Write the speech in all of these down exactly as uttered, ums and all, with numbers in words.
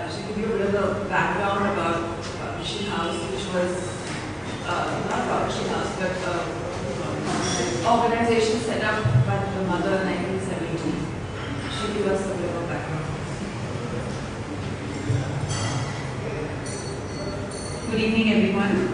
uh, she'll give you a bit of a background about Publishing House, which was uh, not Publishing House, but uh, an organization set up by the mother in nineteen seventy. She'll give us a bit of a background. Good evening, everyone.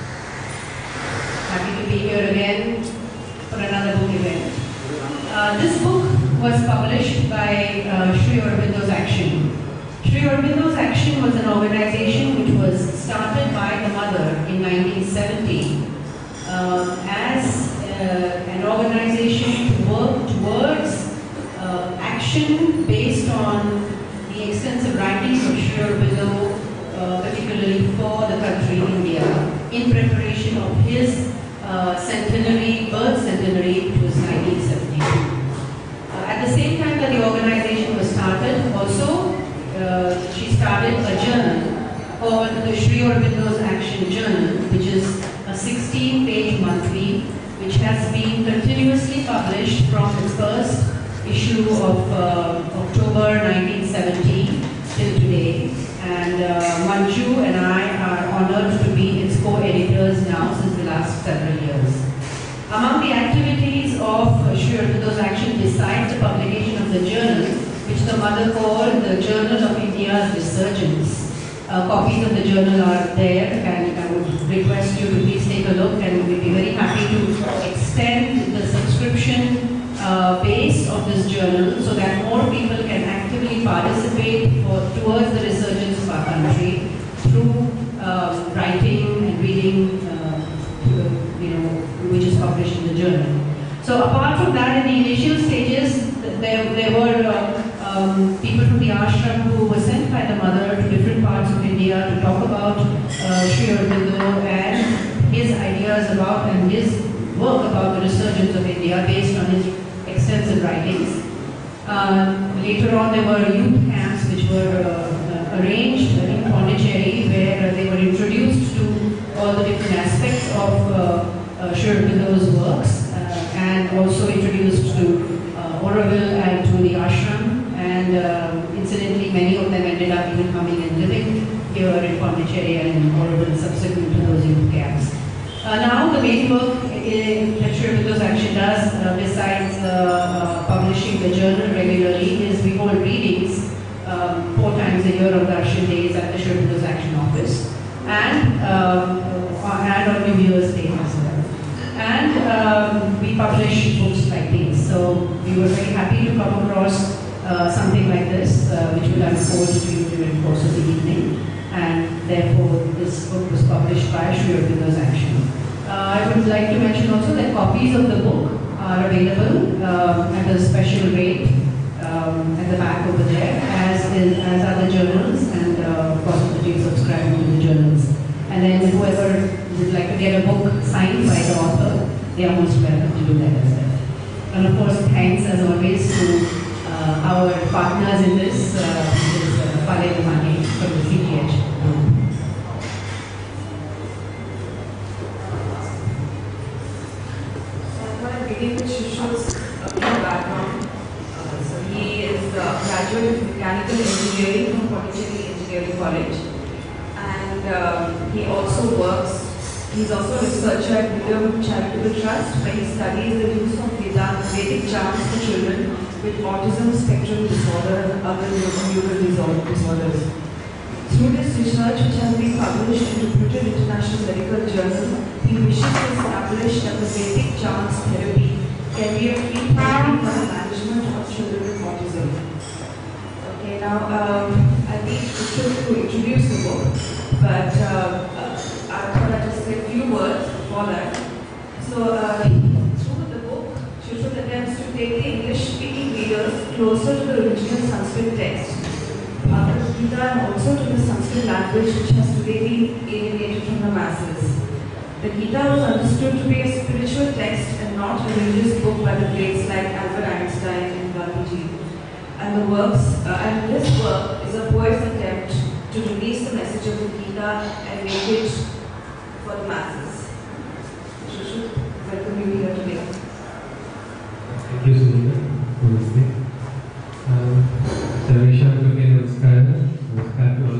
Happy to be here again for another book event. Uh, this book was published by uh, Sri Aurobindo's Action. Sri Aurobindo's Action was an organization which was started by the mother in nineteen seventy uh, as uh, an organization to work towards uh, action based on the extensive writings of Sri Aurobindo, uh, particularly for the country India, in preparation of his uh, centenary, birth centenary, which was nineteen seventy-two. At the same time that the organization was started, also uh, she started a journal called the Sri Aurobindo's Action Journal, which is a sixteen page monthly, which has been continuously published from its first issue of uh, October nineteen seventy till today. And uh, Manju and I are honored to be its co-editors now since the last several years. Among the activities of Sri Aurobindo's Action, besides the publication of the journal, which the mother called the Journal of India's Resurgence, uh, copies of the journal are there, and I would request you to please take a look, and we'd be very happy to extend the subscription uh, base of this journal so that more people can actively participate for, towards the resurgence of our country through uh, writing and reading, uh, you know, which is published in the journal. So apart from that, in the initial stages, there, there were uh, um, people from the ashram who were sent by the mother to different parts of India to talk about uh, Sri Aurobindo and his ideas about and his work about the resurgence of India based on his extensive writings. Uh, later on, there were youth camps which were uh, uh, arranged in Pondicherry, where uh, they were introduced to all the different aspects of uh, uh, Sri Aurobindo's works, uh, and also introduced to uh, Auroville and to the ashram, and uh, incidentally many of them ended up even coming and living here in Pondicherry and Auroville subsequent to those youth camps. Uh, now the main work in, that Sri Aurobindo's Action does, uh, besides uh, uh, publishing the journal regularly, is we hold readings um, four times a year on Darshan days at the Sri Aurobindo's Action office, and um, and on New Year's Day as well. And um, we publish books like these. So we were very happy to come across uh, something like this, uh, which will unfold to you during the course of the evening. And therefore, this book was published by Sri Aurobindo's Action. Uh, I would like to mention also that copies of the book are available um, at a special rate um, at the back over there, as is, as are the journals and uh, possibility of subscribing to the journals. And then whoever would like to get a book signed by the author, they are most welcome to do that as well. And of course, thanks as always to uh, our partners in this, uh, is uh, Pale Damani from the C G H. I'm going to begin with Shushu's background. Uh, so he is a graduate of mechanical engineering from Pondicherry Engineering College. And um, he also works, he's also a researcher at William Charitable Trust, where he studies the use of Vedic charms for children with autism spectrum disorder and other neural disorders. Through this research, which has been published in reputed international medical journals, he wishes to establish that the Vedic charms therapy can be a free therapy for the management of children with autism. Okay, now um, I need to introduce the book, but uh, uh, I thought I'd just say a few words before that. So, uh, through the book, Shushu attempts to take the English-speaking readers closer to the original Sanskrit text, Bhagavad Gita, and also to the Sanskrit language, which has today been alienated from the masses. The Gita was understood to be a spiritual text and not a religious book by the greats like Albert Einstein and Gandhiji. And the works, uh, and this work is a poet's attempt to release the message of the Gita and make it for the masses. Shushu, welcome you here today. Thank you, Sunita, for listening. Sarvesham Namaskar. Namaskar to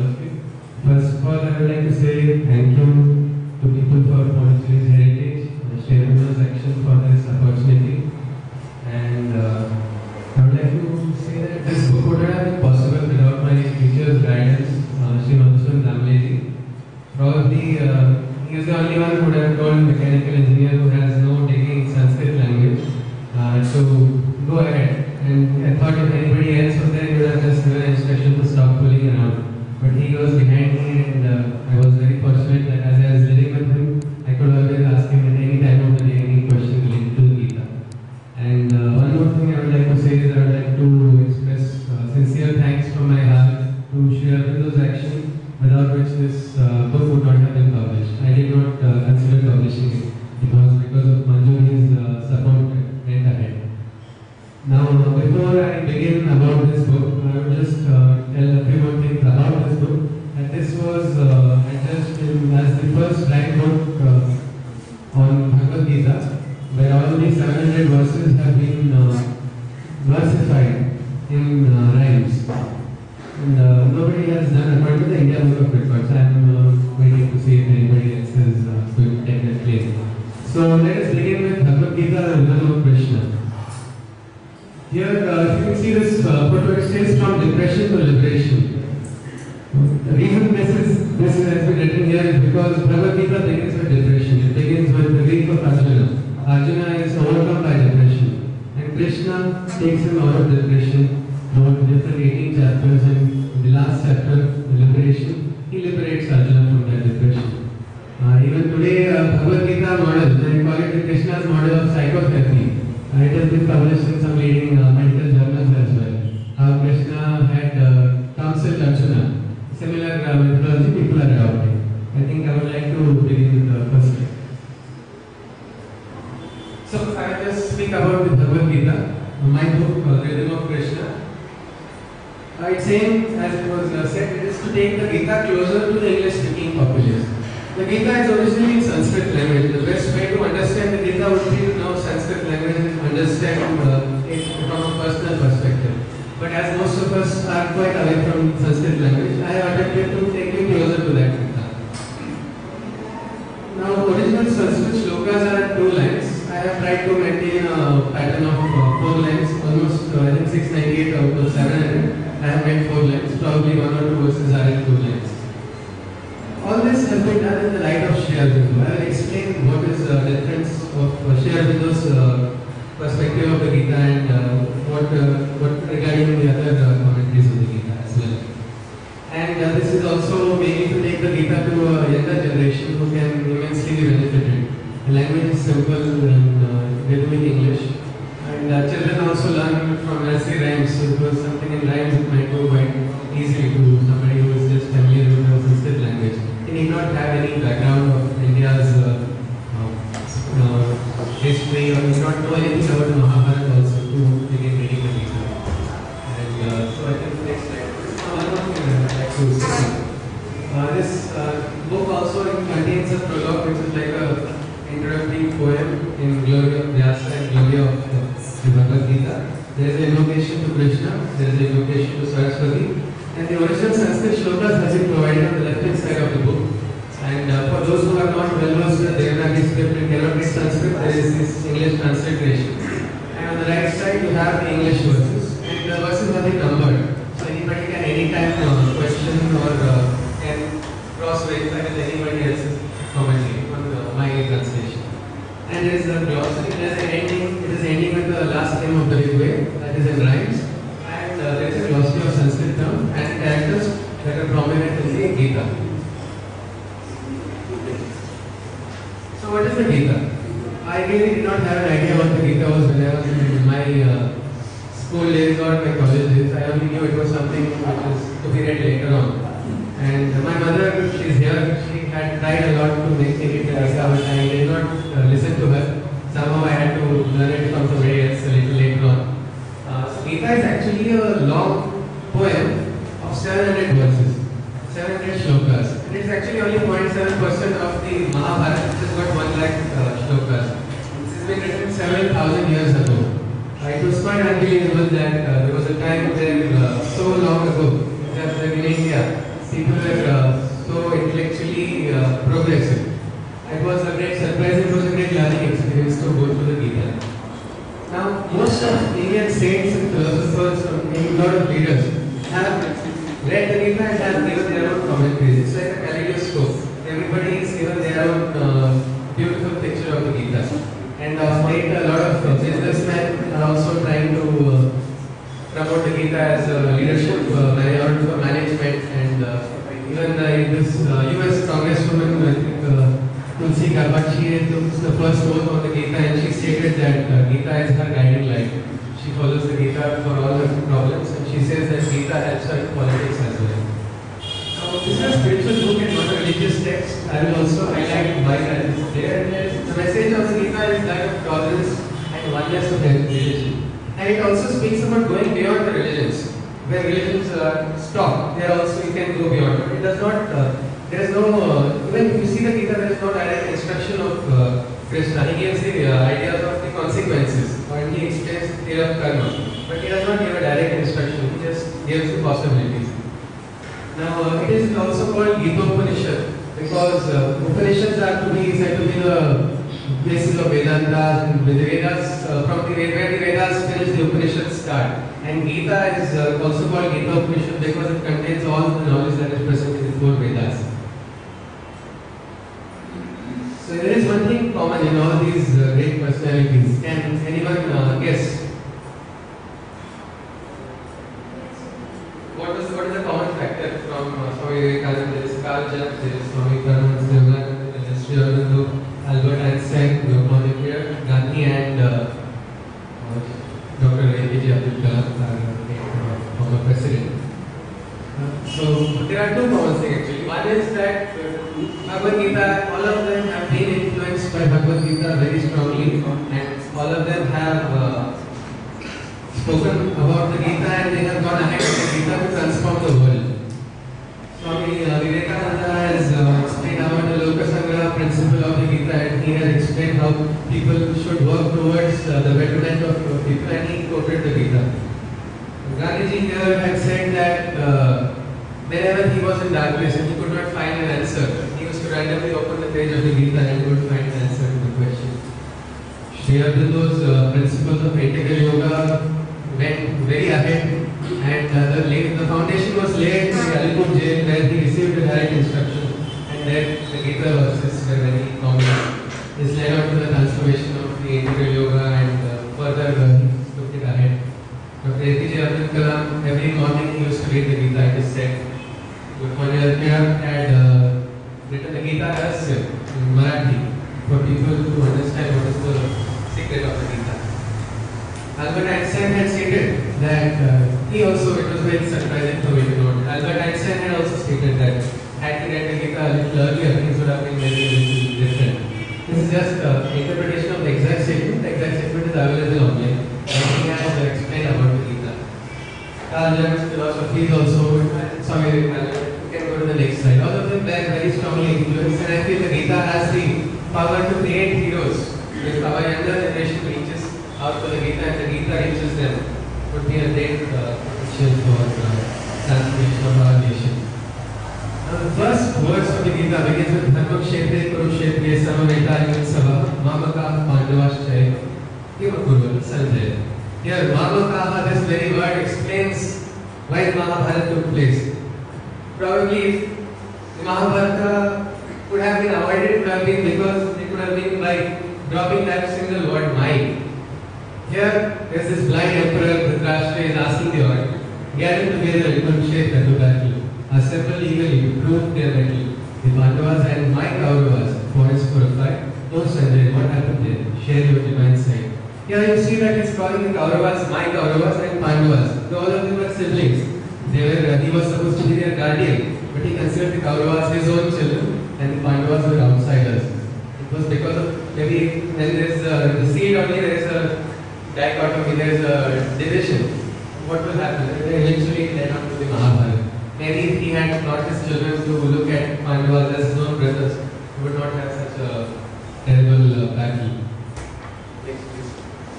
thank you to people for Pondicherry's heritage, uh, Sri Aurobindo's action for this opportunity. And uh, I would like to say that this book would have been possible without my teacher's guidance, uh, Sri Madhusudan Damleji. Probably uh, he is the only one who would have told mechanical engineer who has no degree in Sanskrit language uh, to go ahead. And I thought if anybody else was there, he would have just given an instruction to stop fooling around. But he was behind me, and uh, I was very fortunate that as I was living with him, I could always ask him at any time of the day any question related to the Gita. And uh, one more thing I would like to say is I would like to express uh, sincere thanks from my heart to Sri Aurobindo's action, without which this uh, book would not have been published. I did not uh, consider publishing it. It was because of Manjuri's uh, support went ahead. Now, before I begin about this book, I would just uh, tell a few more things about this book. And this was uh, addressed in, as the first rhyme book uh, on Bhagavad Gita, where all the seven hundred verses have been uh, versified in uh, rhymes. And uh, nobody has done according to the India Book of Records. I am uh, waiting to see if anybody else is uh, going to take that claim. So let us begin with Bhagavad Gita, the Rhythm of Krishna. Here, uh, if you can see this uh, photo, it says from depression to liberation. The reason this is this has been written here is because Bhagavad Gita begins with depression. It begins with the grief of Arjuna. Arjuna is overcome by depression, and Krishna takes him out of depression. About different eighteen chapters, and in the last chapter, the liberation, he liberates Arjuna from that depression. Uh, even today, uh, Bhagavad Gita model, they call it the Krishna's model of psychotherapy. Uh, it has been published in some leading uh, medical journals as well. How Krishna had uh, counseled Arjuna. Similar uh, methodology people are adopting. I think I would like to begin with the first. So I will just speak about the Bhagavad Gita, uh, my book, uh, Rhythm of Krishna. Uh, it's aimed, as it was uh, said, it is to take the Gita closer to the English-speaking populace. The Gita is originally in Sanskrit language. The best way to understand the Gita would be to know Sanskrit language and understand uh, it from a personal perspective. But as most of us are quite away from Sanskrit language, I have attempted to take you closer to that Gita. Now, original Sanskrit shlokas are two lines. I have tried to maintain a pattern of uh, four lines, almost uh, I think six ninety-eight out of seven hundred. I have made four lines, probably one or two verses are in two lines. All this has been done in the light of Sri Aurobindo. I will explain what is the difference of uh, Sri Aurobindo's uh, perspective of the Gita and uh, what, uh, what regarding the other uh, commentaries of the Gita as well. And uh, this is also mainly to take the Gita to a younger generation who can immensely be benefited. The language is simple and uh, rhythmic English. And uh, children also learn from nursery rhymes, so because something in rhymes it might go quite easily to somebody who is just familiar with the Sanskrit language. He need not have any background of India's uh, uh, uh, history or need not know anything about the Mahabharata also to begin reading the Gita. And uh, so I think next slide. One more thing I would like to say. Uh, this uh, book also contains a prologue which is like a introductory poem in glory of Vyasa and glory of uh, the Bhagavad Gita. There is an invocation to Krishna, there is an invocation to Saraswati, and the original Sanskrit shlokas has been provided on the left hand side of the book. And uh, for those who are not well versed with Devanagari script and cannot read Sanskrit, there is this English transliteration. And on the right side you have the English verses, and the verses are been numbered. So anybody can anytime uh, question or uh, can cross verify with anybody else's commentary on uh, my translation. And there is a glossary, there is an ending, it is ending with the last name of the Rigveda, that is in rhymes. And uh, there is a glossary of Sanskrit terms and characters that are prominent in the Gita. So what is the Gita? I really did not have an idea what the Gita was when I was in my uh, school days or my college days. I only knew it was something which was to be read later on. And my mother, she is here, she had tried a lot to make me read the Gita, but I did not uh, listen to her. Somehow I had to learn it from somebody else a little later on. Uh, so Gita is actually a long poem of seven hundred verses, seven hundred shlokas. It is actually only zero point seven percent of the Mahabharata, which has got one lakh uh, shlokas. This has been written several thousand years ago. Uh, it was quite unbelievable that uh, there was a time there uh, so long ago that in India, people were uh, so intellectually really uh, progressive. It was a great surprise, it was a great learning experience to go through the Gita. Now, most of Indian saints and philosophers and a lot of leaders have read the Gita and have given their own commentaries. It's like a kaleidoscope. Everybody is given their own uh, beautiful picture of the Gita. And uh, late, a lot of uh, businessmen are also trying to uh, promote the Gita as a leadership uh, man- for management. And uh, even uh, this uh, U S Congresswoman, I think, uh, Tulsi Gabbard, she took the first oath on the Gita and she stated that uh, Gita is her guiding light. She follows the Gita for all her problems and she says that Gita helps her in politics as well. Now, this is a spiritual book and not a religious text. I will also highlight why that is there. The message of the Gita is that of tolerance and oneness of religion. And it also speaks about going beyond the religions. Where religions uh, stop, there also you can go beyond. But it does not, uh, there is no, uh, even if you see the Gita, there is no direct instruction of uh, Krishna. He gives the uh, ideas of the consequences and he explains the theory of karma. But he does not give a direct instruction, he just gives the possibilities. Now, uh, it is also called Gita Upanishad because uh, Upanishads are to be said to be the basis of Vedanta, and with the Vedas, uh, from the where the Vedas finish, the Upanishads start. And Gita is uh, also called Gita Upanishad because it contains all the knowledge that is present in the four Vedas. So there is one thing common in all these uh, great personalities. Can anyone uh, guess? What is what is the common factor from uh, Swami Vivekananda? There is Karl Marx, there is Swami Paramananda, there is Sri Aurobindo, Albert Einstein, Lokman, Gandhi, and uh, Doctor A P J Abdul Kalam, our former president. Uh, so there are two common things actually. One is that Bhagavad Gita, all of them have been influenced by Bhagavad Gita very strongly, and all of them have uh, spoken about the Gita and they have gone ahead with the Gita to transform the world. Swami uh, Vivekananda has uh, explained about the Lokasangraha principle of the Gita and he has explained how people should work towards uh, the betterment of people and he quoted the Gita. Gandhiji here had said that uh, whenever he was in darkness and he could not find an answer, he used to randomly open the page of the Gita and he would find an answer to the question. Sri Aurobindo's uh, principles of integral yoga went very ahead and uh, the, the foundation was laid in the Alipur jail where he received a direct instruction and then the Gita verses were very common. This led on to the transformation of the integral yoga and uh, further uh, he took it ahead. Doctor A P J Abdul Kalam, every morning he used to read the Gita, it is said. Lokman had uh, written the Gita as in Marathi for people to understand what is the secret of the Gita. Albert Einstein had stated that uh, he also, it was very surprising for me to note, Albert Einstein had also stated that had he read the Gita a little earlier, things would have been very, very different. This is just an uh, interpretation of the exact statement. The exact statement is available online and he has uh, explained about the Gita. Karl Marx's philosophy is also, sorry, you can go to the next slide. All of them were very strongly influenced and I feel the Gita has the power to create heroes. If our younger generation reaches out to the Gita and the Gita reaches them, it would be a great uh, potential for uh, transformation of our nation. Now the first verse of the Gita begins with Dharma Kshetre Kurukshetre Samaveta Yutsava Mamaka Pandavaschaye Kimakuru Sanjaya. Here Mamakaha, this very word explains why Mahabharata took place. Probably the Mahabharata could have been avoided, it could have been because it could have been by dropping that single word mind. Here, there is this blind emperor Dhritarashtra is asking the order, gather together in Kurukshetra to battle. Assemble eagerly to prove their mettle. The Pandavas and my Kauravas, points for a fight. Oh Sanjay, what happened there? Share your divine sight. Here you see that he is calling the Kauravas my Kauravas and Pandavas. All of them were siblings. They were, uh, he was supposed to be their guardian, but he considered the Kauravas his own children and the Pandavas were outsiders. It was because of maybe when there is a, the seed only there is a dichotomy, there is a division. What will happen? Eventually led on to the Mahabharata. Maybe if he had taught his children to look at Pandavas as his own brothers, he would not have such a terrible uh, battle. Next, please.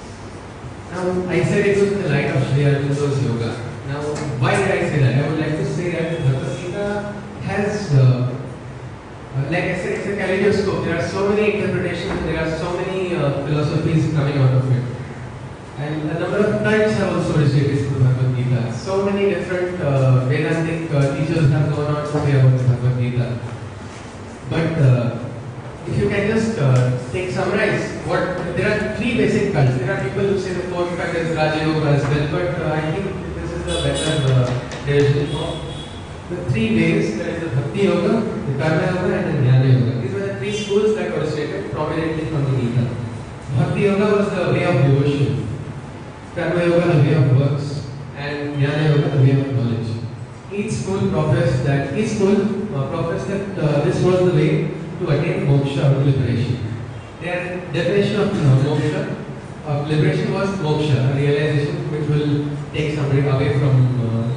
Now, I said it was in the light of Sri Aurobindo's yoga. Now, why did I say that? I would like to say that Bhagavad Gita has uh, Uh, like I said, it's a kaleidoscope. There are so many interpretations, there are so many uh, philosophies coming out of it. And a number of times have also recited the Bhagavad Gita. So many different uh, Vedantic uh, teachers have gone on to say about the Bhagavad Gita. But uh, if you can just uh, take summarize what there are three basic cults. There are people who say the fourth cult is Raja Yoga as well, but uh, I think this is a better uh, division of the three ways. There is the Bhakti Yoga, the Karma Yoga, and the Jnana Yoga. These were the three schools that were stated prominently from the Gita. Bhakti Yoga was the way of devotion, Karma Yoga the way of works, and Jnana Yoga the way of knowledge. Each school professed that each school uh, professed that uh, this was the way to attain moksha or liberation. Their definition of uh, moksha, of liberation was moksha, a realization which will take somebody away from uh,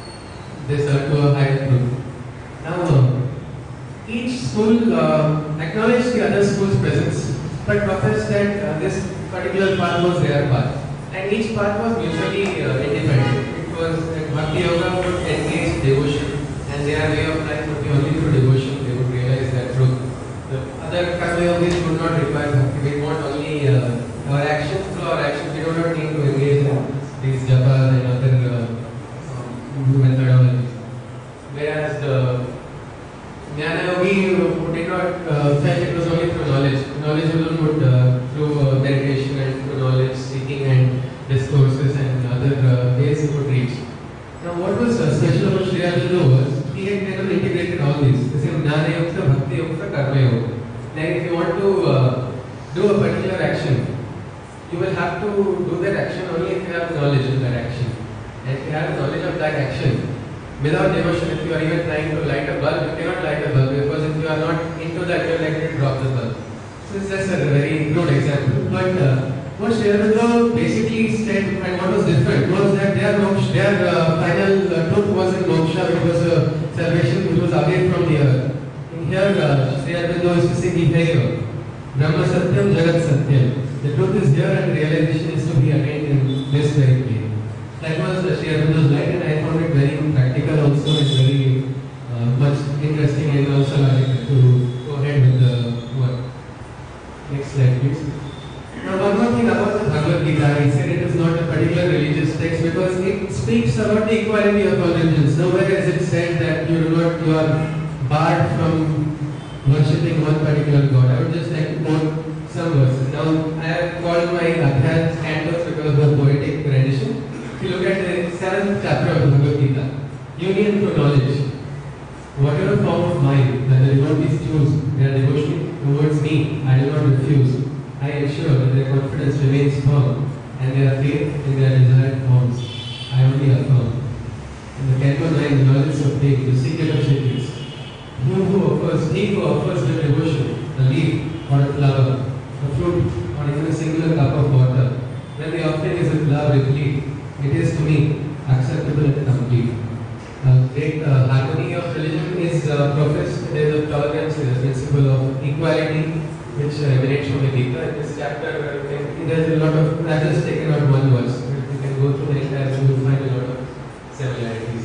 this earth to a higher truth. Now, uh, each school uh, acknowledged the other school's presence, but professed that uh, this particular path was their path. And each path was mutually uh, independent. It was that Bhakti Yoga would engage devotion, and their way of life would be only through devotion. They would realize that truth. The other Karma Yogis would not require Bhakti. We want only uh, our actions. Through our actions, we do not need to engage in these japas and other uh, um, methodologies. Whereas the Jnana Yogi who did not uh, felt it was only through knowledge. Knowledge alone would uh, through uh, meditation and through knowledge seeking and discourses and other uh, ways he would reach. Now, what was uh, special about Sri Aurobindo was he had kind of integrated all these. The same Jnana Yoga, Bhakti Yoga, Karma Yoga. Like if you want to uh, do a particular action, you will have to do that action only if you have knowledge of that action. And if you have knowledge of that action, without devotion, if you are even trying to light a bulb, you cannot light a bulb because if you are not into that, you are likely to drop the bulb. So it's just a very good example. But uh, what Sri Aurobindo basically said and what was different was that their, moksha, their uh, final uh, truth wasn't moksha, it was a salvation which was away from the earth. In here, uh, Sri Aurobindo is to say behavior. Brahma Satyam, Jagat Satyam. The truth is here and realization is to be attained in this very way. That was the Sri Aurobindo's light, and I found it very practical also and very uh, much interesting and also logical to go ahead with the work. Next slide please. Now one more thing about the Bhagavad Gita, he said it is not a particular religious text because it speaks about the equality of all religions. Nowhere is it said that you do not, you are barred from worshipping one particular god. I would just like to quote some verses. Now I have called my Adhyans cantos because of the poetic rendition. If you look at the seventh chapter of the Bhagavad Gita, union through knowledge. Whatever form of mind that the devotees choose, their devotion towards me, I do not refuse. I ensure that their confidence remains firm and their faith in their desired forms. I only affirm. In the Canto nine, the knowledge of faith, the secret of secrets. He who offers, he who offers their devotion, a leaf or a flower, a fruit, or even a singular cup of water, when the offering is with love replete, it is to me acceptable and complete. Uh, great uh, harmony of religion is uh, professed. There is a tolerance, there is a principle of equality which uh, emanates from the Gita. In this chapter, uh, there is a lot of, I have just taken out one verse. You can go through the entire, you will find a lot of similarities.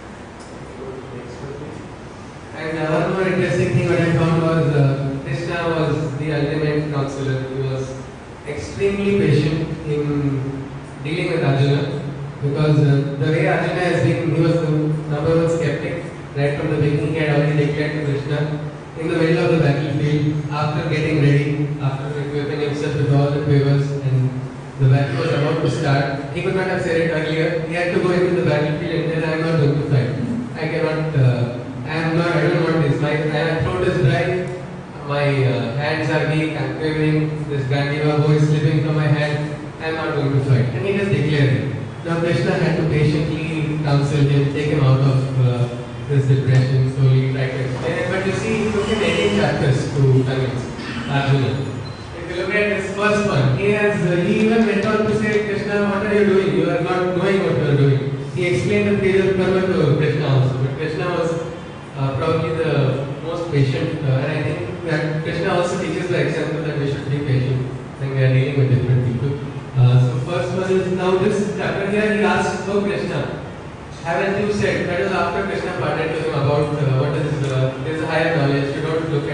And uh, one more interesting thing what I found was uh, Krishna was the ultimate counselor. He was extremely patient in dealing with Arjuna. Because uh, the way Arjuna has been, he was the number one skeptic. Right from the beginning, he had already declared to Krishna in the middle of the battlefield, after getting ready, after equipping himself with all the quivers, and the battle was about to start. He could not have said it earlier. He had to go into the battlefield and tell, I am not going to fight. I cannot, uh, I am not, I don't want this. My, my throat is dry, my uh, hands are weak, I am quivering, this Gandiva bow is slipping from my hand, I am not going to fight. And he just declared it. Now Krishna had to patiently counsel him, take him out of uh, this depression, slowly try to explain it. But you see, it took him eighteen chapters to convince Arjuna. If you look at his first one, he has uh, he even went on to say, Krishna, what are you doing? You are not knowing what you are doing. He explained the previous karma to Krishna also, but Krishna was uh, probably the most patient, uh, and I think that Krishna also teaches the example that we should be patient when we are dealing with different people. Uh, so first one is, now this chapter here he asks, oh Krishna, haven't you said, that is after Krishna parted to him about uh, what is, uh, there is a higher knowledge, you don't look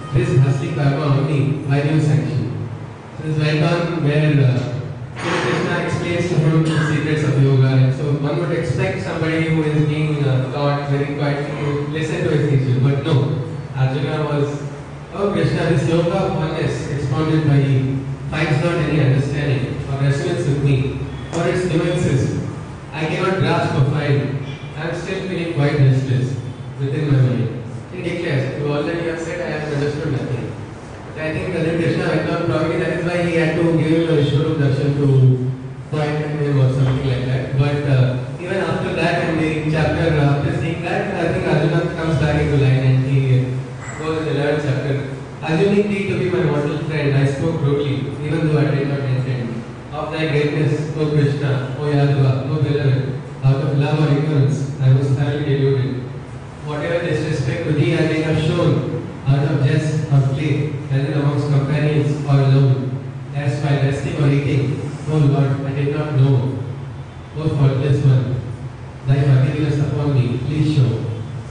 this bhasli karma only, why do you sanction? So this went on where uh, Krishna explains to him the secrets of yoga, and so one would expect somebody who is being uh, taught very quietly to listen to his teacher, but no. Arjuna was, oh Krishna, this yoga of oneness expounded by you finds not any understanding or resonance with me, or its nuances I cannot grasp or find. I am still feeling quite restless within my mind. He declares, you already have said I have understood nothing. But I think that Krishna went on, probably that is why he had to give him a Ishwarup darshan to point at him or something like that. But uh, even after that, in the chapter, uh, after seeing that, I think Arjuna comes back into line and he goes in the eleventh chapter. Assuming thee to be my mortal friend, I spoke rudely, even though I did not intend. Of thy greatness, O Krishna, O Yadava, O beloved, out of love or ignorance, I was thoroughly deluded. Whatever disrespect to thee I may have shown, out of jest or play, whether amongst companions or alone, as by resting or eating, O Lord, I did not know. O faultless one, thy forgiveness upon me, please show.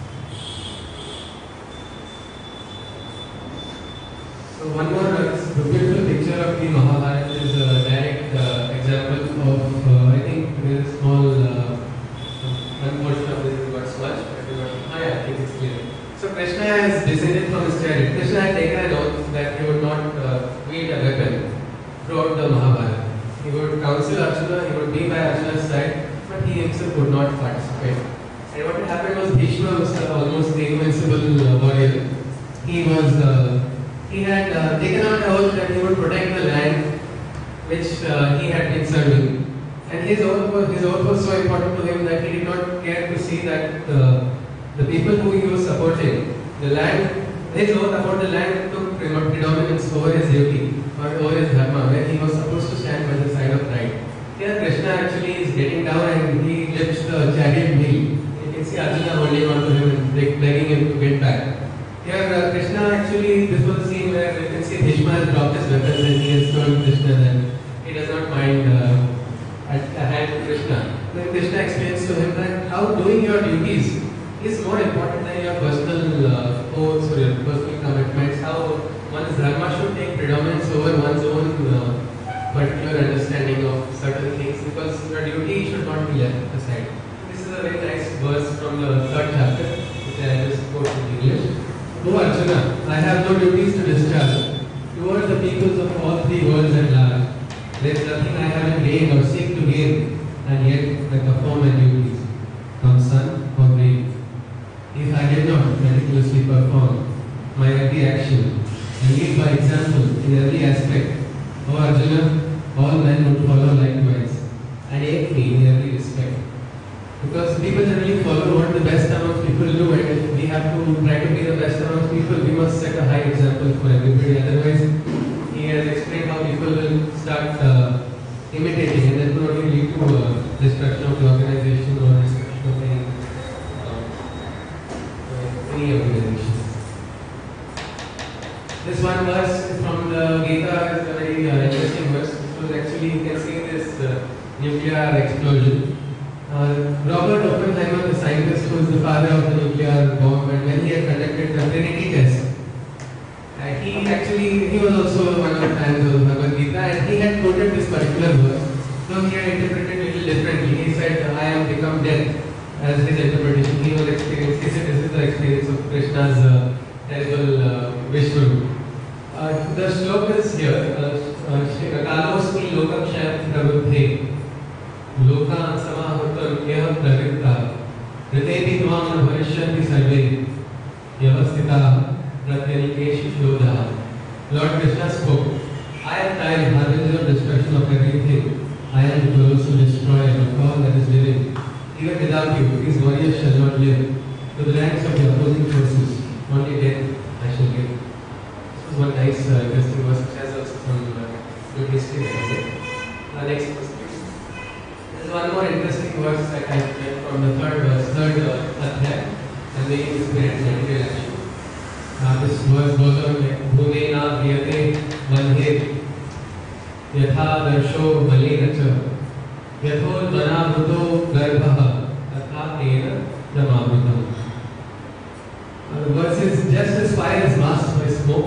So one more uh, beautiful picture of the Mahabharata is a direct uh, example of, uh, I think there is a small, uh, one portion of this is got smudged, but not, ah, yeah, I think it's clear. So Krishna has descended from his chariot. Krishna had taken an oath that he would not uh, wield a weapon throughout the Mahabharata. He would counsel Arjuna, he would be by Arjuna's side, but he himself would not participate. And what had happened was Bhishma was uh, almost the invincible uh, warrior. He was uh, He had uh, taken out an oath that he would protect the land which uh, he had been serving. And his oath, was, his oath was so important to him that he did not care to see that uh, the people who he was supporting, the land, his oath about the land took predominance over his duty or over his dharma, where he was supposed to stand by the side of right. Here Krishna actually is getting down and he lifts the chariot wheel. You can see Arjuna holding on to him and begging him to get back. Here uh, Krishna actually, this was a scene where you can see Bhishma has dropped his weapons and he has told Krishna that he does not mind uh, a, a hand to Krishna. Then Krishna explains to him that how doing your duties is more important than your personal uh, oaths or your personal commitments, how one's dharma should take predominance over one's own uh, particular understanding of certain things, because your duty should not be left aside. This is a very nice verse from the third chapter, which I just quote in English. O Arjuna, I have no duties to discharge towards the peoples of all three worlds at large. There is nothing I haven't gained or seek to gain, and yet I perform my duties, come sun or rain. If I did not meticulously perform my every action and lead by example in every aspect, O Arjuna, all men would follow likewise and aid me in every respect. Because people generally follow what the best amongst people do, and if we have to try to be the best amongst people, we must set a high example for everybody. Otherwise, he has explained how people will start uh, imitating, and that will only lead to uh, destruction of the organization or destruction of any, uh, any organization. This one verse from the Gita is a very uh, interesting verse. It was actually, you can see this uh, nuclear explosion. Uh, Robert Oppenheimer, the scientist who is the father of the nuclear bomb, and when he had conducted the Trinity test, uh, he actually, he was also one of the fans of Bhagavad Gita, and he had quoted this particular verse, so he had interpreted it a little differently. He said, I am become death, as his interpretation. He was experienced, he said this is the experience of Krishna's uh, terrible uh, Vishnu. Uh, the shloka is here, Kalosmi lokam shayam prabuddhe. Loka samahutam yah pravritta Ritepi tvam na bharishyati sarve Yavastita pratyanikeshu shodha. Lord Krishna spoke, I am time, harbinger of destruction of everything. I am the colossal destroyer of all that is living. Even without you, these warriors shall not live. To the ranks of the opposing forces, only death I shall give. This was one nice uh, interesting verse which has also some uh, good history behind it. Uh, next verse. One more interesting verse that I read from the third verse, third uh, adhyay, and the name is great material action. Uh, this verse goes on like Bhumena Vriyate Vanhe Yatha Darsho Malinacha Yatho Dvanabhuto Garbhaha Atha Tena Dhamabhutam. The verse is, just as fire is masked by smoke,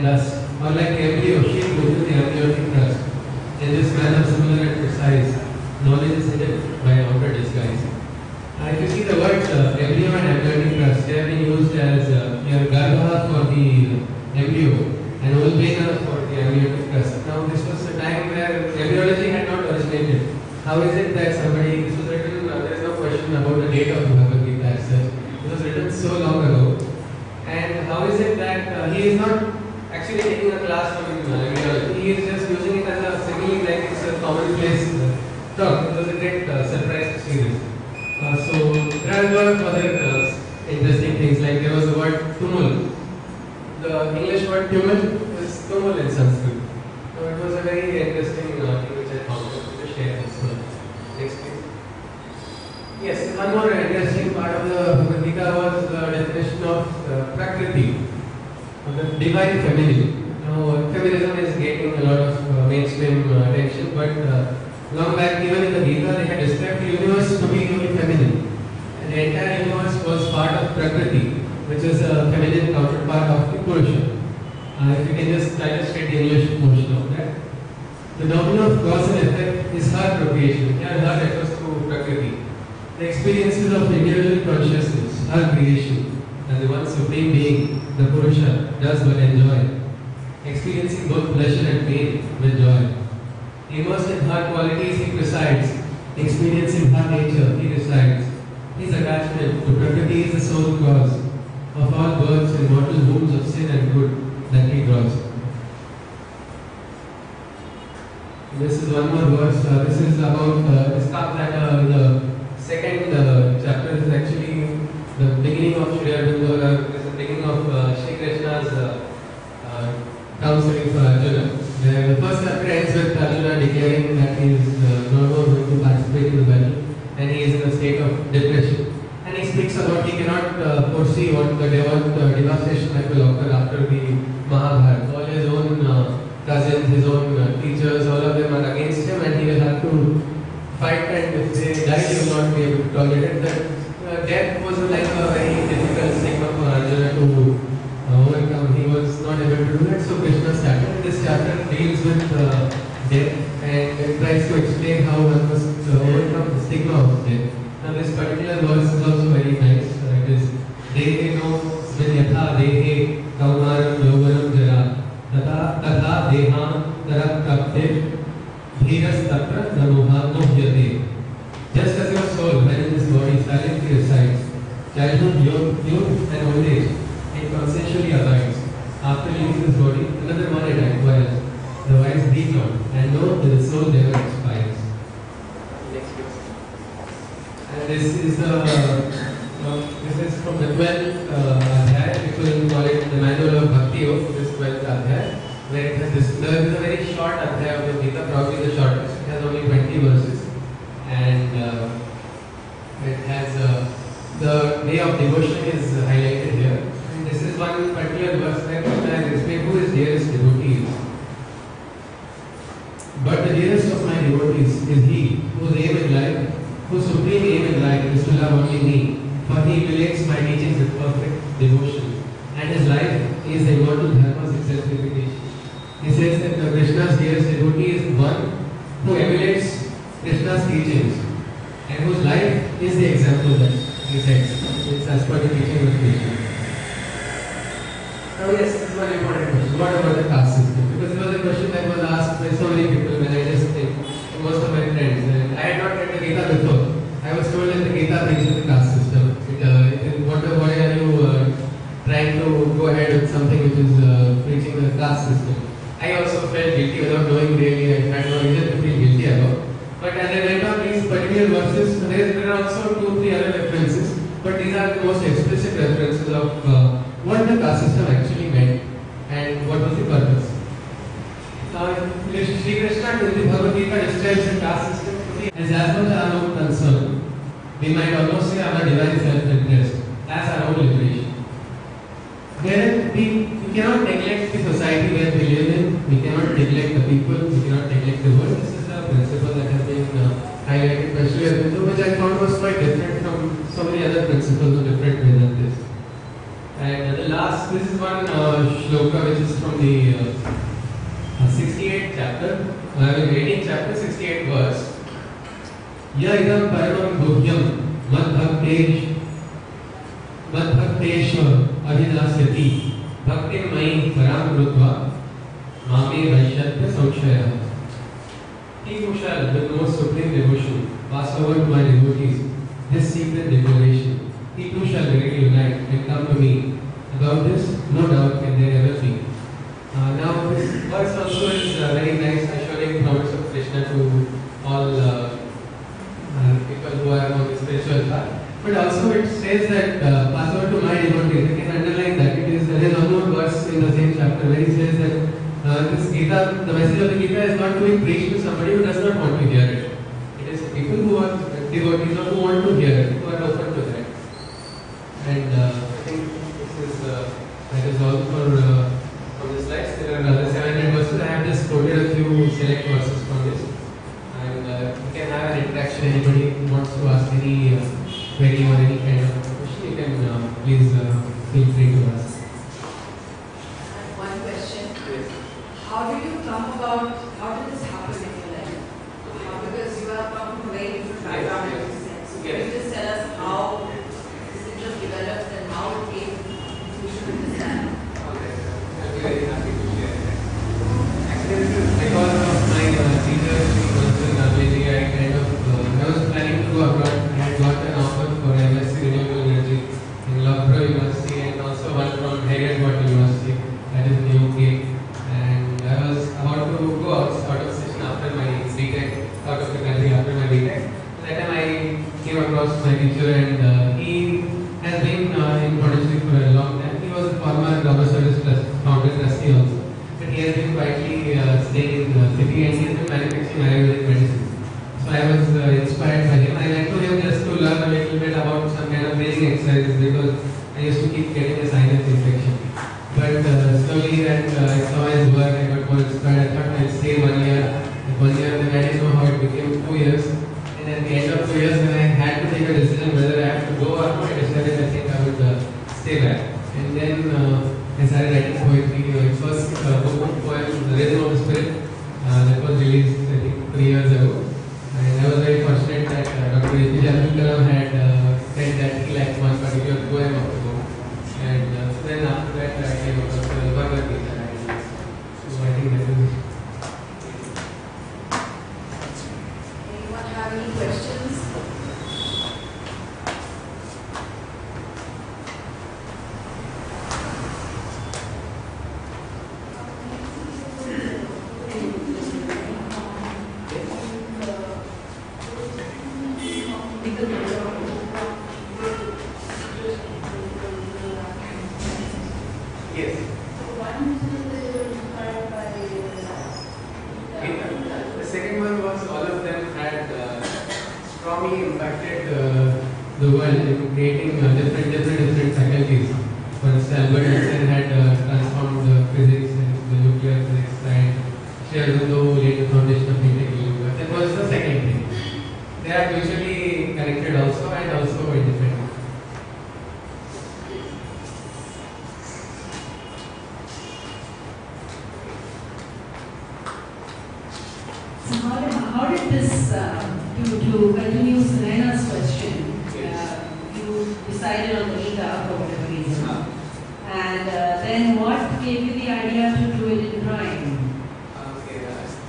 and dust, or like embryo shaped within the amniotic crust. In this manner, similar and precise, knowledge is hidden by outer disguise. Uh, if you see the words uh, embryo and amniotic crust, they have been used as uh, your garbha for the embryo and ulvena for the amniotic crust. Now, this was a time where embryology had not originated. How is it that somebody, this was written, uh, there is no question about the date of the Bhagavad Gita as such. It was written so long ago. And how is it that uh, he is not actually taking a class from uh, embryology? He is just using it as a simile, like it's a commonplace uh, talk. It was a great uh, surprise to see this. Uh, so there are a lot of other uh, interesting things, like there was the word tumul. The English word tumul is tumul in Sanskrit. So it was a very interesting uh, thing which I found. To share this. Uh, next please. Yes, one more interesting part of the Bhagavad Gita was the definition of uh, Prakriti, of the divine feminine. Now, feminism is gaining a lot of uh, mainstream uh, attention, but uh, long back, even in the Gita, they had described the universe to be only feminine. And the entire universe was part of Prakriti, which is a feminine counterpart of the Purusha. Uh, if you can just illustrate the English portion of that. The domino of cause and effect is her procreation. Here, her refers to Prakriti. The experiences of individual consciousness, her creation, and the one supreme being, the Purusha, does but enjoy, experiencing both pleasure and pain with joy. Immersed in her qualities, he presides, experiencing her nature, he resides. His attachment to Prakriti is the sole cause of all births and mortal wounds of sin and good that he draws. This is one more verse. Uh, this is about uh, this comes at uh, the second uh, chapter. Is actually the beginning of Sri Aurobindo. Uh, this is the beginning of uh, Shri Krishna's uh, uh, counseling for Arjuna. Uh, the first chapter ends with Arjuna declaring that he is uh, no more going to participate in the battle, and he is in a state of depression. And he speaks about he cannot uh, foresee what the what, uh, devastation that will occur after the Mahabharata. All his own uh, cousins, his own uh, teachers, all of them are against him, and he will have to fight, and if they die, he will not be able to tolerate that. Uh, death was like a very difficult stigma for Arjuna to uh, overcome. He was not able to do that, so Krishna started. This chapter deals with uh, death and it tries to explain how one must uh, overcome the stigma of death. Now, this particular verse is also very nice. Uh, it is Dehe no svinyatha dehe kaumaram yauvanam jara tata tata deham tarat kapte dhiras tatra namoha nohyate. Just as your soul, when in this body silently resides, childhood, youth, youth and old age, it consensually abides. After leaving this body, another one it acquires. The wise be not, and know that the soul never expires. Next question. And this is the uh, this is from the twelfth uh, adhyaya. People call it the manual of Bhakti Yoga. This twelfth adhyaya, where it has this. There is a very short adhyaya of the Gita, probably the shortest. It has only twenty verses, and uh, it has uh, the way of devotion is highlighted here. And this is one particular verse where Krishna has explained who his dearest devotee is. But the dearest of my devotees is he whose aim in life, whose supreme aim in life is to love only me, for he relates my teachings with perfect devotion, and his life is the immortal dharma's exemplification. He says that the Krishna's dearest devotee is one who emulates Krishna's teachings, and whose life is the example that he sets. It's as per the teaching of Krishna. Now, yes, this is one important question. What about the caste system? Because it was a question that was asked by so many people when I just think, most of my friends. And I had not read the Gita before. I was told that the Gita brings the caste system. It, uh, it, what, why are you uh, trying to go ahead with something which is uh, preaching the caste system? I also felt guilty without knowing really. I had no reason to feel guilty about. But as I went on these particular verses, there, there are also two, three other references. But these are the most explicit references of uh, what the caste system actually meant and what was the purpose. Now, Sri Krishna in the Bhagavad Gita describes the caste system to be as as much our own concern. We might almost say our divine self-interest as our own liberation. Where we, we cannot neglect the society where we live in, we cannot neglect the people, we cannot neglect the world. This is a principle that has been uh, highlighted by Sri Aurobindo, which I found was quite different from so many other principles of different Vedantis. And the last, this is one uh, shloka which is from the uh, sixty-eighth chapter, I mean eighteenth chapter, sixty-eighth verse. Ya idam paramam guhyam madbhaktesh madbhaktesh abhinasyati bhaktim mai param krutva mame vaishyatya samshaya. He who shall with most supreme devotion pass over to my devotees this secret declaration, he too shall directly unite and come to me. About this, no doubt can there ever be. Uh, now, this verse also is uh, very nice, assuring promise of Krishna to all uh, uh, people who are on the spiritual path. But also it says that uh, pass over to my devotees. You can underline that. It is, there is one more verse in the same chapter where he says that uh, this Gita, the message of the Gita is not to be preached to somebody who does not want to hear it. It is people who are devotees or who want to hear it, who are open to that. And uh, I think this is uh, that is all for uh, from the slides. There are other seven hundred verses. I have just quoted a few select verses from this, and uh, you can have an interaction. Anybody who wants to ask any uh, query or any kind of question, you can uh, please uh, feel free to ask. One question. Yes. How did you come about, how did this happen in your life? How, because you are from a very different background in this sense. So Yes. can you just tell us how this interest developed and how it came, we should understand? Okay. I'll be very happy to share that. Actually, this is because of my uh, teacher, she was in Naledi. I kind of, uh, I was planning to go abroad. I had got an offer for M S c Renewable Energy in Loughborough University and also one from Heriot-Watt University, that is in the U K. And I was about to go out, out of session after my B Tech, out of the country after my B Tech. That time I came across my teacher, and uh, he has been uh, in Pondicherry for a long time. He was a former Government Service Trust, founder trustee also. But he has been quietly uh, staying in the city, and he has been manufacturing Ayurvedic medicine. So I was uh, inspired by him. I went to him just to learn a little bit about some kind of breathing exercises because I used to keep getting a sinus infection. But uh, slowly that uh, I saw his work, I got more inspired. I thought I'd stay one year. One year, then I didn't know how it became two years. And at the end of two years, when I had to take a decision whether I have to go or not, I decided I think I would uh, stay back. And then uh, I started writing poetry. My first uh, book of poems, The Rhythm of the Spirit, uh, that was released I think three years ago. And I was very fortunate that uh, Doctor A P J Abdul Kalam had uh, said that he liked one particular poem of the book. And uh, so then after that, I came across the Bhagavad Gita. So I think that is. Anyone have any questions? Yes. The second one was all of them had uh, strongly impacted uh, the world in creating uh, different, different, different faculties. For instance, Albert Einstein had uh, transformed the physics and the nuclear physics, and Sri Aurobindo laid the foundation of integral universe. That was the second thing. They are mutually connected also and also independent. So how did, how did this, uh, to, to continue Sunaina's question, uh, you decided on the Gita for whatever reason, and uh, then what gave you the idea to do it in rhyme? Okay, uh, yes.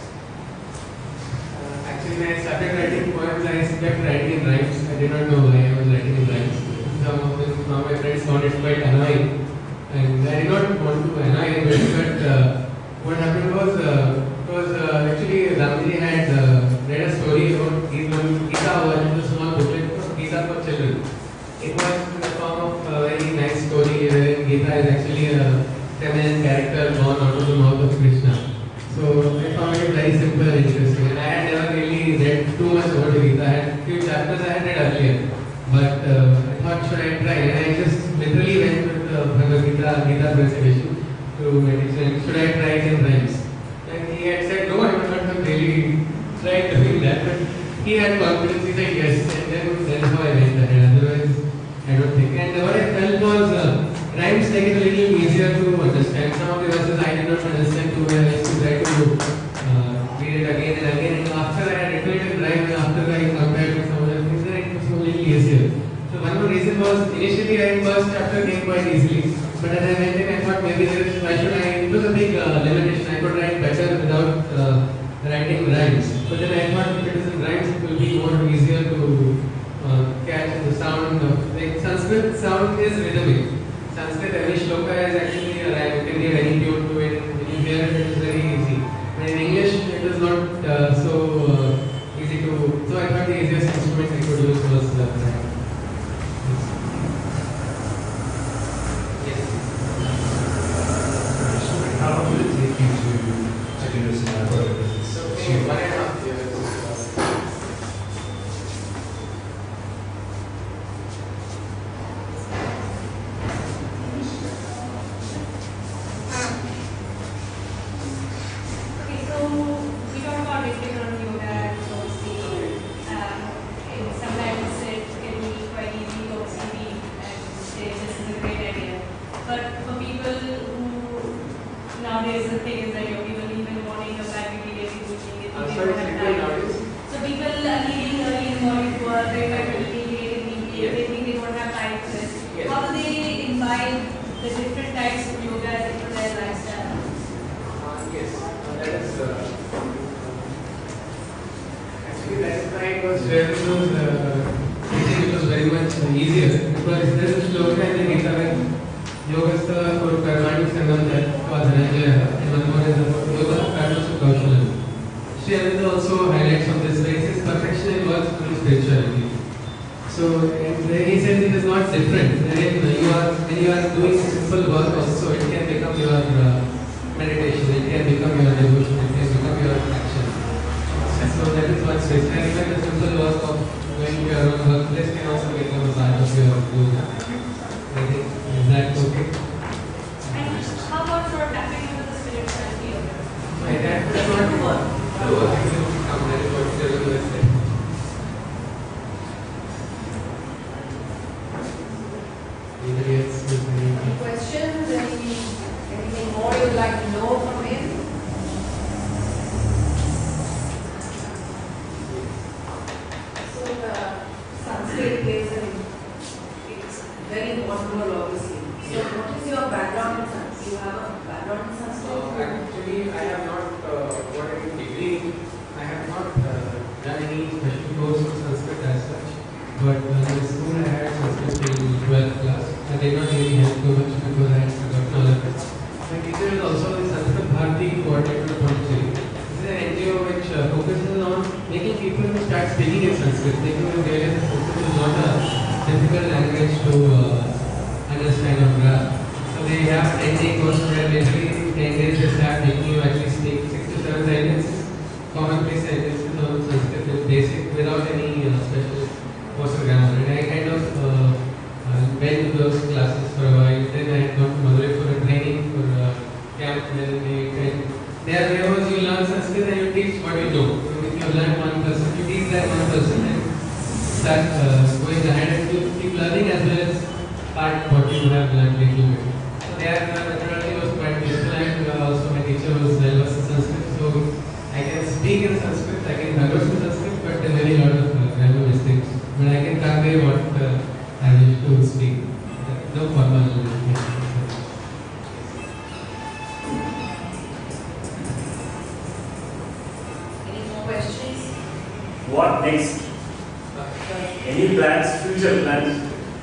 Uh, actually, when I started writing poems, I kept writing in rhymes. I did not know why I was writing in rhymes. Some of them, some of my friends found it quite annoying, and I did not want to annoy anybody. But uh, what happened was, uh, it was uh, actually Ramji had uh, read a story about Gita, Gita was a small booklet called Gita for children. It was in the form of a very nice story wherein Gita is actually a feminine character born out of the mouth of Krishna. So I found it very simple and interesting. And I had never really read too much about the Gita. I had few chapters I had read earlier. But uh, I thought, should I try? And I just literally went with the Bhagavad Gita, Gita presentation to my teacher, and should I try it in rhymes? And he had said, no, I would not have really tried doing that. But he had confidence, he said yes. And then that's how I went ahead. Otherwise, I don't think. And what I felt was, uh, rhymes make it a little easier to understand. Some of the verses I did not understand too well. I used to try to uh, read it again and again. And after I had written it in rhyme and after I compared with some other things, then it was a little easier. So one more reason was initially I first chapter came quite easily. But as I went in, I thought maybe there is, why should I, it was a big uh, limitation. I could write better without uh, writing rhymes. But then I thought if it is in rhymes, it will be more easier to uh, catch the sound of, like Sanskrit sound is rhythmic. Sanskrit, every shloka is actually a rhyme. You can give any tune to it. When you hear it, it is very easy. But in English, it is not uh, so uh, easy to, so I thought the easiest instrument I could use was the rhyme. How long did it take you to, to do this in that way? So, one and a half years. Okay, so we talked about basically on yoga, obviously, um, and sometimes it can be quite easy to obviously and say this is a great idea. But for people who nowadays the thing is that you people even morning or back immediately doing it. I'm sorry, people nowadays? So people are leaving early in the morning to work, they might be leaving late in the evening, Yes. they think they don't have time for this. Yes. How do they imbibe the different types of yoga into their lifestyle? Uh, yes, uh, that is uh, actually that is why it was very was uh, I think it was very much uh, easier because there is a shloka in the Gita where Yogastha Kuru Karmani Sangam Tattva Dhananjaya and one more is about Yoga Karmasu Kaushalam. Sri Aurobindo also highlights on this way, he says perfection in works through spirituality. So and he says it is not different. Wherein you are, when you are doing simple work also, it can become your uh, meditation, it can become your devotion, it can become your action. So that is what says. And even the simple work of going to your own workplace can also become a part of your yoga. I think, is that okay? And how about sort of tapping into the spirituality of it? My dad does not Different work. the work is going to come, that is what the other said. Anybody else with any? Any questions? Any, anything more you'd like to know from him? So the Sanskrit plays an it's very important role, obviously. So what is your background in Sanskrit? You have a background in Uh, Sanskrit? actually, I have not uh, got any degree. I have not uh, done any special course in Sanskrit as such. But uh, in school, I had Sanskrit in twelfth class. I did not really help too much because I had forgotten all of it. My teacher is also the Sanskrit Bharati coordinator of Pondicherry. This is an N G O which uh, focuses on making people start speaking in Sanskrit, making them realize that Sanskrit is not a difficult language to uh, understand or grasp. So they have ten day course where basically ten days they start making you actually speak six to seven sentences, commonplace sentences on Sanskrit with basic without any uh, special course or grammar. And I kind of uh, uh, went to those classes for a while. Then I had gone to Madurai for a training for a camp. Then they trained. There, there was you learn Sanskrit and you teach what you know. So if you learn one person, you teach that one person and start uh, going ahead and you keep learning as well as part what you have learned little bit. So there, the methodology was quite useful and uh, also my teacher was well versed in Sanskrit. So I can speak in Sanskrit, I can converse in Sanskrit, but there are very lot of uh, grammar mistakes. But I can convey what uh, I wish to speak. No formal language. Any more questions? What next? Any plans, future plans?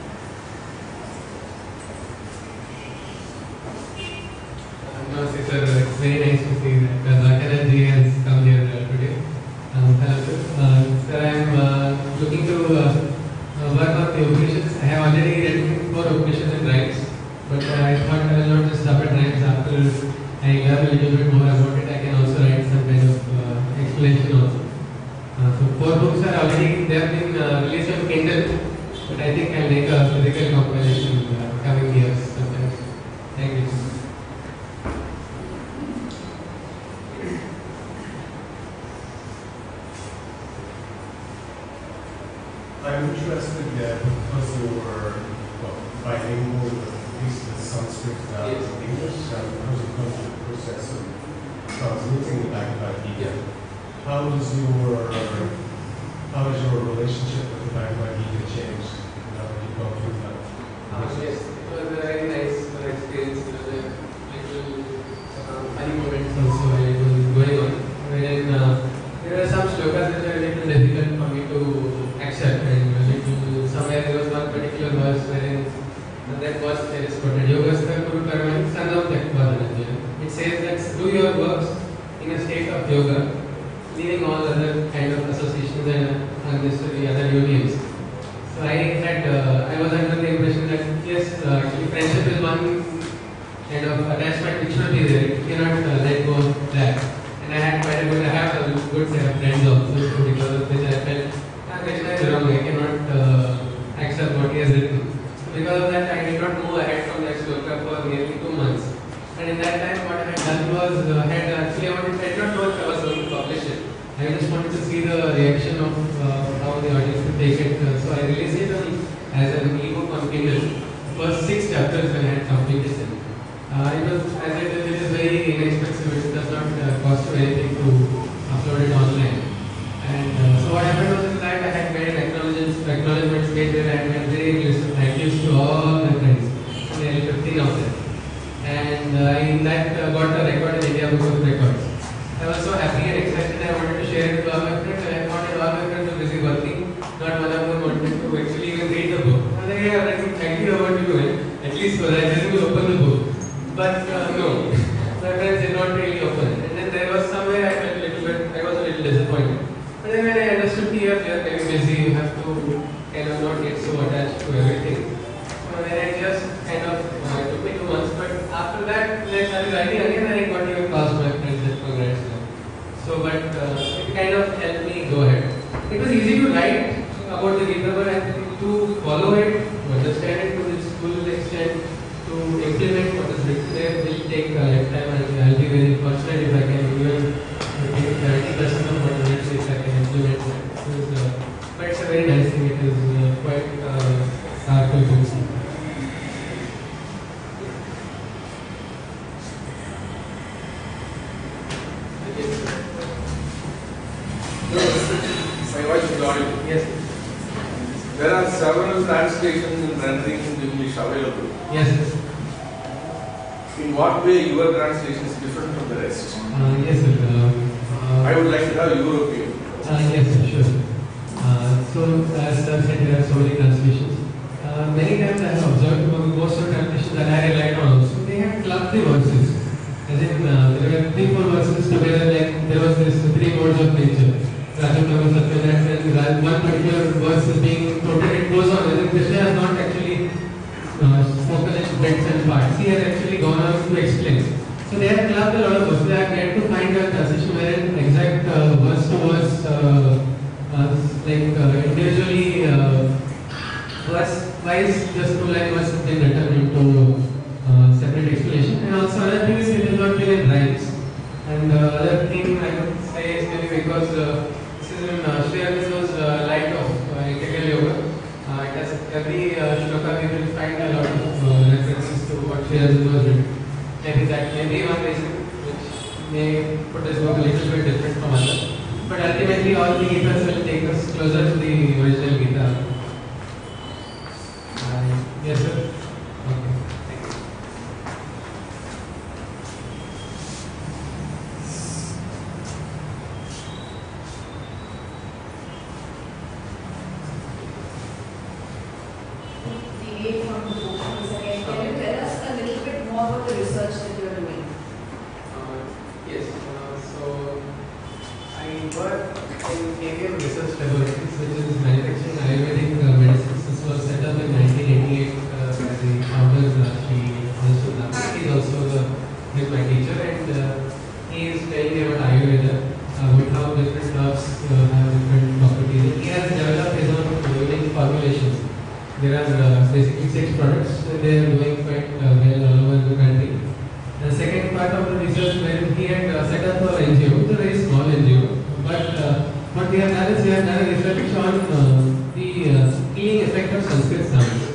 Namaste sir, it's very nice to see that uh, Lakshana ji has come here uh, today. Um, hello sir. Uh, sir, I am uh, looking to uh, uh, work on the Upanishads. I have already written four Upanishads and rhymes, but uh, I thought I will not just stop at rhymes. After I learn a little bit more about it, I can also write some kind of uh, explanation also. Uh, so four books are already, they have been uh, released on Kindle, but I think I'll make a physical compilation in the coming years sometimes. Thank you. I'm interested that because you were well, bilingual with thesis Sanskrit uh, Yes. English, um, how was going through the process of translating the Bhagavad Gita? How does your how has your relationship with the Bhagavad Gita changed now that you've gone through that? Uh, yes, it was a very nice uh, experience. It was a little um, funny moments also when it was going on. When uh, there were some shlokas which were a little difficult for me to accept, and a little, somewhere there was one particular verse wherein uh, that verse there is quoted, Yogasthar Kuru Karmani Sanam Tyaktva Dhananjaya. It says that do your works in a state of yoga, leaving all other kind of associations and unnecessary other unions. So I had, uh, I was under the impression that yes, uh, actually friendship is one kind of attachment which should be there. You cannot uh, let go of that. And I had quite a good, I have a good set of friends also, so because of which I felt, ah, Krishna is wrong, I cannot uh, accept what he has written. So because of that, I did not move ahead from that sloka for nearly two months. And in that time, what I had done was, uh, I had actually, I wanted, I did not know if I was going to publish it. I just wanted to see the reaction of uh, how the audience would take it. Uh, so I released it on, as an ebook on Kindle. First six chapters when I had completed it. Uh, it was, as I said, it is very inexpensive. It does not uh, cost you anything to upload it online. And uh, so what happened was in that I had made an acknowledgements, acknowledgements page where I had made very list of thank yous to all my friends, nearly fifteen of them. And uh, in that uh, got a record in India Book of Records. I was so happy and excited. I wanted to share it with all my friends. I thought all my friends were busy working. Not one of them wanted to actually even read the book. I was like, yeah, I think thank you about you doing. At least for that, I will open the book. But uh, no, my friends did not really open. And then there was somewhere I felt a little bit, I was a little disappointed. But then when I understood here, we are very busy, you have to kind of not get so attached to everything. So then I just kind of, uh, it took me two months, but after that, when I started writing again, I got even past my friends and congrats them. So, but uh, it kind of helped me go ahead. It was easy to write about the Gita, but actually to follow it, to understand it to its full extent, to implement what is written there will take a lifetime, and I'll be very fortunate if I can even take seventy percent of what is written if I can implement it. Because, uh, but it's a very nice thing, it is uh, quite uh, powerful book. My voice is audible. Yes. There are several translations and renderings in English available. Yes. Yes. In what way your translation is different from the rest? Uh, yes, sir. Uh, uh, I would like to have your opinion. Uh, yes, sir, sure. Uh, so, as sir said, there are so many translations. Uh, many times I have observed most of the translations that I relied on also, they had clubbed the verses. As in, uh, there were three, four verses together, like there was this three modes of nature. Raju Kama Satya, and one particular verse is being quoted, it goes on. As in, Krishna has not actually uh, spoken in bits and parts. He has actually gone on to explain. So they have clubbed a lot of verses. They have tried to find a translation wherein exact uh, verse to verse, uh, uh, like uh, individually uh, verse wise, just two line verse has been written into uh, separate explanation. And also another thing is it is not really in rhymes. And uh, other thing I would say is maybe because uh, this is in uh, Sri Aurobindo's uh, light of uh, integral yoga. Uh, it has every uh, shloka we will find a lot of uh, references to what Sri Aurobindo has written. Maybe that may be one reason which may put this book a little bit different from others. But ultimately all the Gitas will take us closer to the original Gita. Uh, yes sir. Okay. Thank you. Deviate from the book once again. Can you tell us a little bit more about the research that you are doing? Uh, yes, uh, so I work in area of research laboratories, which is manufacturing Ayurvedic uh, medicines. This was set up in nineteen eighty-eight uh, by the founder, uh, Shri Madhusudan. He is also the, he is my teacher, and uh, he is telling me about Ayurveda, about how different herbs uh, have different properties. He has developed his own unique formulations. There are uh, basically six products, and they are doing quite uh, well all over the country. The second part of the research, where he had uh, set up an N G O, it's a very small N G O, but uh, what we have done is we have done a research on uh, the uh, healing effect of Sanskrit sounds.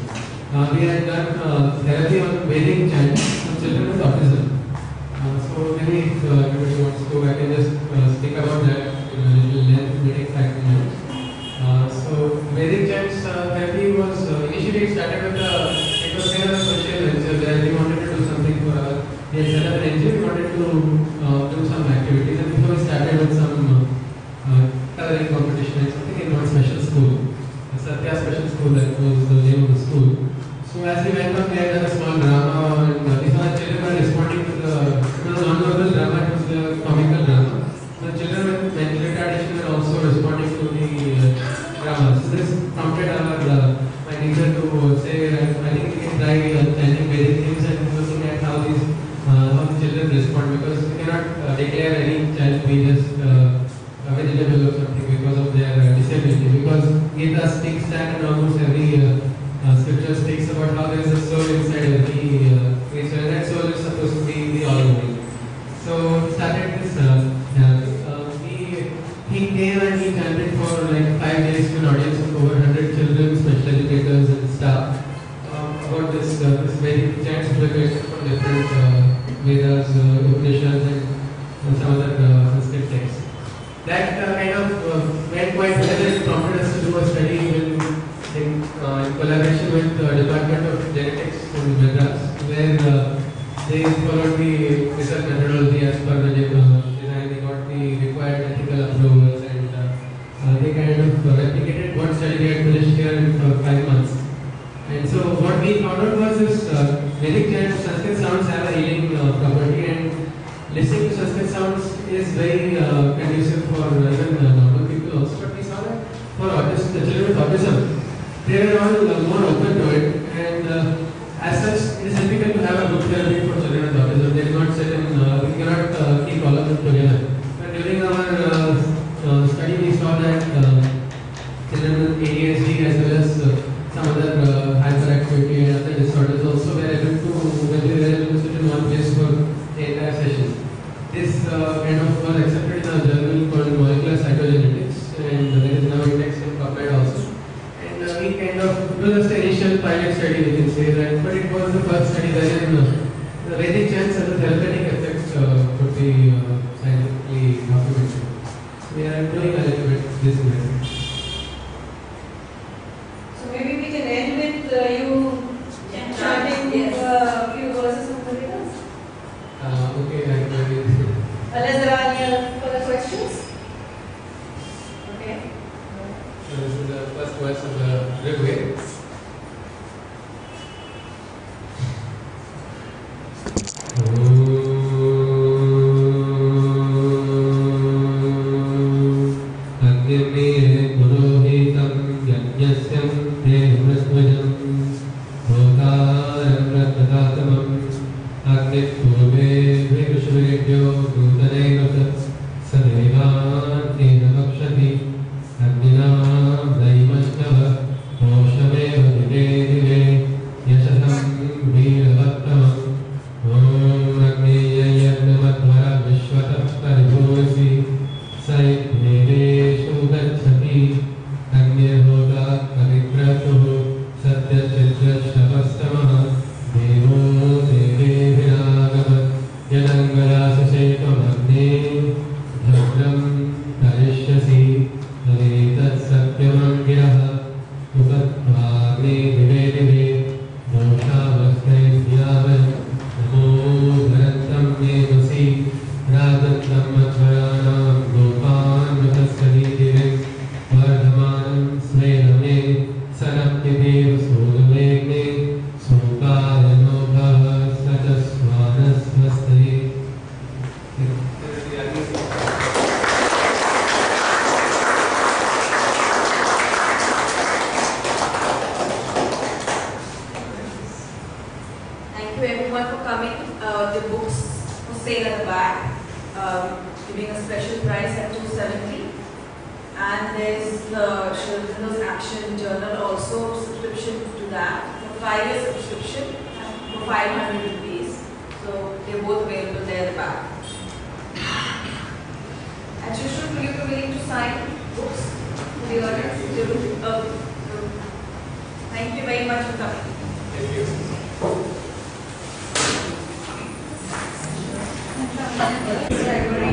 uh, we had done uh, therapy on Vedic chants for children with autism. Uh, so maybe if uh, everybody wants to, I can just uh, speak about that in a little length, maybe five minutes. Uh, so Vedic chants uh, therapy was uh, initially it started with a, it was kind of a social venture where we wanted to do something for our, we had set up an N G O, we wanted to uh, do some activities, and before we started with some uh, uh, coloring competition and something in one special school. Satya Special School, that was the name of the school. So as we went on, we had done a small drama, and uh, these are the children were responding to the, it was a non-verbal drama, it was a comical drama. The children with mental retardation were also responding to the uh, drama. So this prompted our, uh, my teacher to say, uh, I think we can try uh, chanting Vedic themes and looking at how these, uh, how the children respond, because we cannot uh, declare any child to be just uh, available or something because of their uh, disability. Because Gita speaks that, and almost every uh, uh, scripture speaks about how there is a soul inside every uh, creature, and that soul is supposed to be the all-knowing. So we started this. Uh, uh, he, he came and he chanted for like five days to an audience of over one hundred children, special educators, and staff um, about this uh, this very chants related from different uh, Vedas, uh, Upanishads, and, and some other uh, Sanskrit texts. That uh, kind of uh, went quite well and prompted us to do a study in, in, uh, in collaboration with the Department of Genetics in Madras, where uh, they followed the research methodology as per the uh, design. They got the required ethical approvals, and uh, uh, they kind of uh, replicated what study we had finished here in uh, five months. And so what we found out was this uh, Vedic chants, Sanskrit sounds have a healing uh, property, and listening to Sanskrit sounds is very uh, conducive for uh, even uh, normal people also. But we saw that for autism, the children with autism, they were all uh, more open to it, and uh, as such, it is difficult to have a group therapy for children with autism. They do not sit in, uh, we cannot uh, keep all of them together. But during our uh, uh, study, we saw that uh, children with A D H D as well as uh, some other uh, hyperactivity and other disorders also were able to, when they were able to sit in one place for the entire session. This uh, kind of was accepted in a journal called Molecular Cytogenetics, and there is now index in PubMed also. And uh, we kind of, it was just the initial pilot study, we can say that, but it was the first study wherein uh, the Vedic chants and the therapeutic effects uh, could be uh, scientifically documented. We are doing a little bit this way. So maybe we can end with uh, you chanting a few verses of the Vedas. Uh, okay, like maybe. Unless there are any further questions? Okay. So this is the first verse of the Rig Veda. Thank you very much for coming. Thank you.